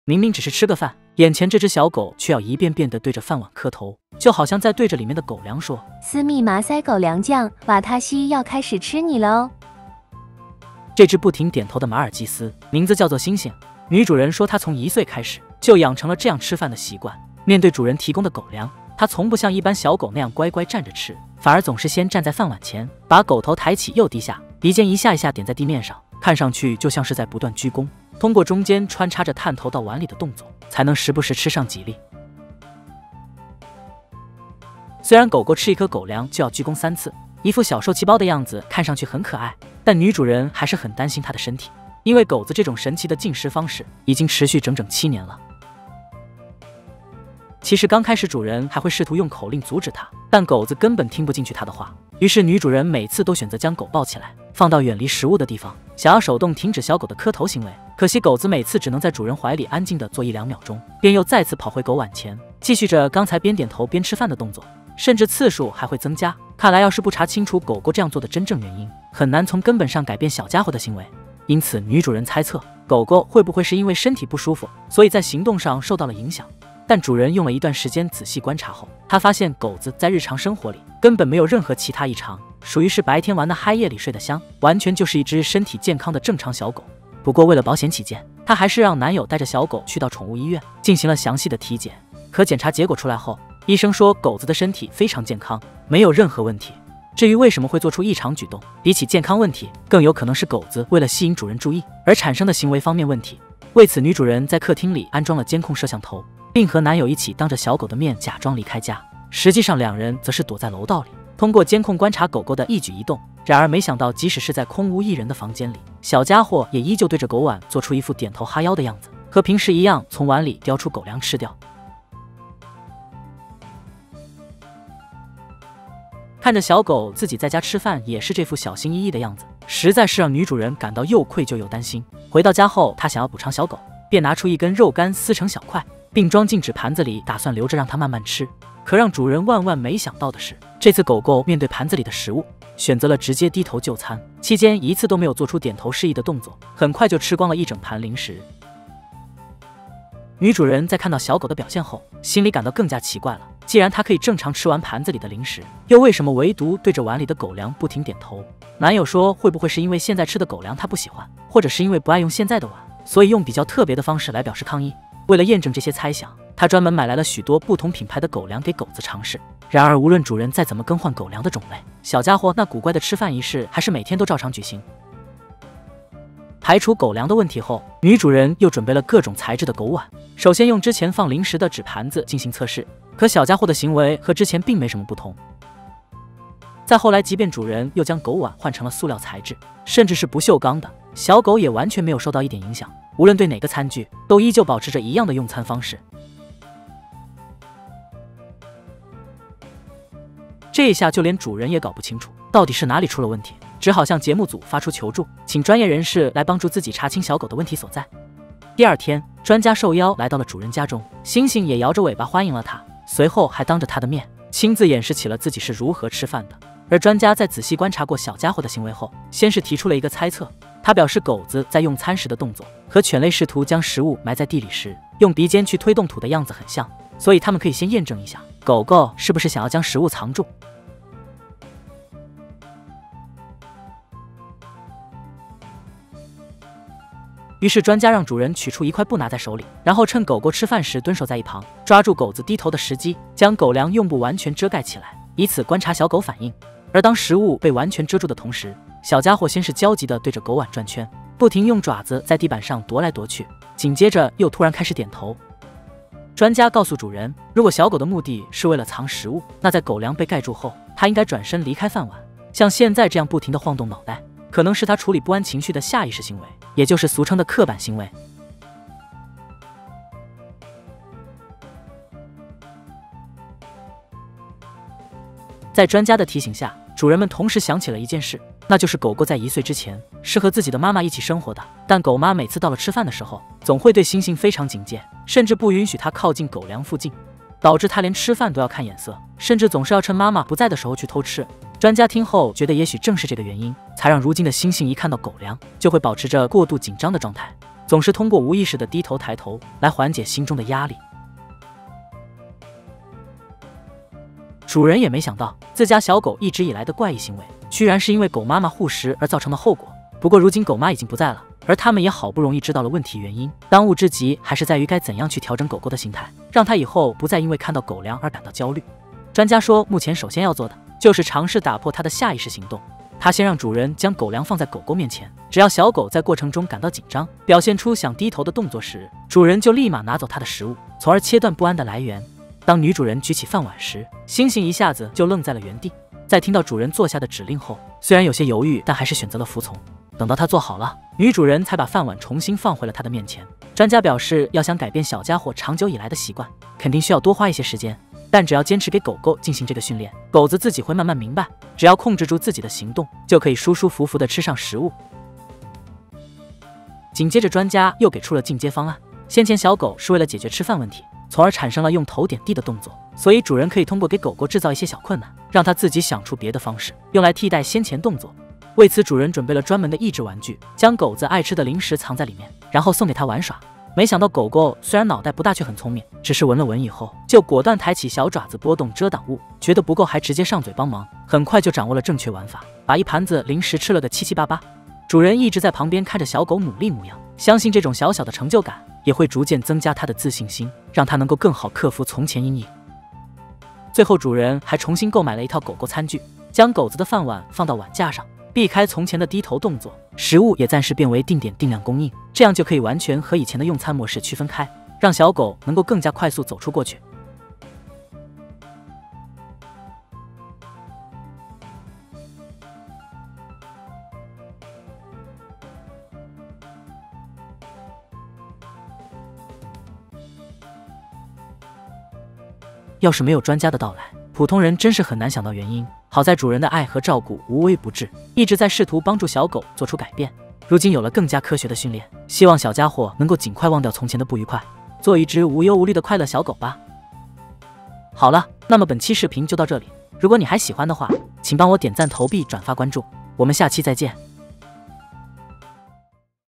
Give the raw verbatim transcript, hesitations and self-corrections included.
明明只是吃个饭，眼前这只小狗却要一遍遍地对着饭碗磕头，就好像在对着里面的狗粮说：“ 私密马赛狗粮酱，瓦塔西要开始吃你了哦。” 这只不停点头的马尔济斯，名字叫做星星。女主人说，她从一岁开始就养成了这样吃饭的习惯。面对主人提供的狗粮，她从不像一般小狗那样乖乖站着吃，反而总是先站在饭碗前，把狗头抬起又低下，鼻尖一下一下点在地面上，看上去就像是在不断鞠躬。通过中间穿插着探头到碗里的动作，才能时不时吃上几粒。虽然狗狗吃一颗狗粮就要鞠躬三次，一副小受气包的样子，看上去很可爱，但女主人还是很担心它的身体，因为狗子这种神奇的进食方式已经持续整整七年了。其实刚开始主人还会试图用口令阻止它，但狗子根本听不进去它的话，于是女主人每次都选择将狗抱起来，放到远离食物的地方，想要手动停止小狗的磕头行为。可惜狗子每次只能在主人怀里安静地坐一两秒钟，便又再次跑回狗碗前，继续着刚才边点头边吃饭的动作，甚至次数还会增加。看来要是不查清楚狗狗这样做的真正原因，很难从根本上改变小家伙的行为。因此女主人猜测，狗狗会不会是因为身体不舒服，所以在行动上受到了影响。但主人用了一段时间仔细观察后，他发现狗子在日常生活里根本没有任何其他异常，属于是白天玩得嗨，夜里睡得香，完全就是一只身体健康的正常小狗。不过为了保险起见，她还是让男友带着小狗去到宠物医院进行了详细的体检。可检查结果出来后，医生说狗子的身体非常健康，没有任何问题。至于为什么会做出异常举动，比起健康问题，更有可能是狗子为了吸引主人注意而产生的行为方面问题。为此，女主人在客厅里安装了监控摄像头，并和男友一起当着小狗的面假装离开家，实际上两人则是躲在楼道里，通过监控观察狗狗的一举一动。然而没想到，即使是在空无一人的房间里，小家伙也依旧对着狗碗做出一副点头哈腰的样子，和平时一样从碗里叼出狗粮吃掉。看着小狗自己在家吃饭也是这副小心翼翼的样子，实在是让女主人感到又愧疚又担心。回到家后，她想要补偿小狗，便拿出一根肉干撕成小块，并装进纸盘子里，打算留着让它慢慢吃。可让主人万万没想到的是，这次狗狗面对盘子里的食物，选择了直接低头就餐，期间一次都没有做出点头示意的动作，很快就吃光了一整盘零食。女主人在看到小狗的表现后，心里感到更加奇怪了。既然它可以正常吃完盘子里的零食，又为什么唯独对着碗里的狗粮不停点头？男友说，会不会是因为现在吃的狗粮他不喜欢，或者是因为不爱用现在的碗，所以用比较特别的方式来表示抗议？为了验证这些猜想，他专门买来了许多不同品牌的狗粮给狗子尝试。然而无论主人再怎么更换狗粮的种类，小家伙那古怪的吃饭仪式还是每天都照常举行。排除狗粮的问题后，女主人又准备了各种材质的狗碗，首先用之前放零食的纸盘子进行测试，可小家伙的行为和之前并没什么不同。再后来，即便主人又将狗碗换成了塑料材质，甚至是不锈钢的，小狗也完全没有受到一点影响，无论对哪个餐具，都依旧保持着一样的用餐方式。这一下就连主人也搞不清楚到底是哪里出了问题，只好向节目组发出求助，请专业人士来帮助自己查清小狗的问题所在。第二天，专家受邀来到了主人家中，星星也摇着尾巴欢迎了他，随后还当着他的面亲自演示起了自己是如何吃饭的。而专家在仔细观察过小家伙的行为后，先是提出了一个猜测，他表示狗子在用餐时的动作和犬类试图将食物埋在地里时用鼻尖去推动土的样子很像，所以他们可以先验证一下狗狗是不是想要将食物藏住。于是专家让主人取出一块布拿在手里，然后趁狗狗吃饭时蹲守在一旁，抓住狗子低头的时机，将狗粮用布完全遮盖起来，以此观察小狗反应。而当食物被完全遮住的同时，小家伙先是焦急地对着狗碗转圈，不停用爪子在地板上踱来踱去，紧接着又突然开始点头。专家告诉主人，如果小狗的目的是为了藏食物，那在狗粮被盖住后，它应该转身离开饭碗。像现在这样不停地晃动脑袋，可能是它处理不安情绪的下意识行为，也就是俗称的刻板行为。在专家的提醒下，主人们同时想起了一件事，那就是狗狗在一岁之前是和自己的妈妈一起生活的，但狗妈每次到了吃饭的时候，总会对星星非常警戒，甚至不允许它靠近狗粮附近，导致它连吃饭都要看眼色，甚至总是要趁妈妈不在的时候去偷吃。专家听后觉得，也许正是这个原因，才让如今的星星一看到狗粮就会保持着过度紧张的状态。 总是通过无意识的低头抬头来缓解心中的压力。主人也没想到自家小狗一直以来的怪异行为，居然是因为狗妈妈护食而造成的后果。不过如今狗妈已经不在了，而他们也好不容易知道了问题原因，当务之急还是在于该怎样去调整狗狗的心态，让它以后不再因为看到狗粮而感到焦虑。专家说，目前首先要做的就是尝试打破它的下意识行动。他先让主人将狗粮放在狗狗面前，只要小狗在过程中感到紧张，表现出想低头的动作时，主人就立马拿走它的食物，从而切断不安的来源。当女主人举起饭碗时，星星一下子就愣在了原地。在听到主人做下的指令后，虽然有些犹豫，但还是选择了服从。等到他做好了，女主人才把饭碗重新放回了他的面前。专家表示，要想改变小家伙长久以来的习惯，肯定需要多花一些时间，但只要坚持给狗狗进行这个训练，狗子自己会慢慢明白，只要控制住自己的行动，就可以舒舒服服地吃上食物。紧接着，专家又给出了进阶方案。先前小狗是为了解决吃饭问题，从而产生了用头点地的动作，所以主人可以通过给狗狗制造一些小困难，让它自己想出别的方式，用来替代先前动作。为此，主人准备了专门的益智玩具，将狗子爱吃的零食藏在里面，然后送给它玩耍。没想到狗狗虽然脑袋不大，却很聪明，只是闻了闻以后，就果断抬起小爪子拨动遮挡物，觉得不够还直接上嘴帮忙，很快就掌握了正确玩法，把一盘子零食吃了个七七八八。主人一直在旁边看着小狗努力模样，相信这种小小的成就感也会逐渐增加它的自信心，让它能够更好克服从前阴影。最后，主人还重新购买了一套狗狗餐具，将狗子的饭碗放到碗架上，避开从前的低头动作，食物也暂时变为定点定量供应，这样就可以完全和以前的用餐模式区分开，让小狗能够更加快速走出过去。要是没有专家的到来，普通人真是很难想到原因。好在主人的爱和照顾无微不至，一直在试图帮助小狗做出改变。如今有了更加科学的训练，希望小家伙能够尽快忘掉从前的不愉快，做一只无忧无虑的快乐小狗吧。好了，那么本期视频就到这里。如果你还喜欢的话，请帮我点赞、投币、转发、关注，我们下期再见。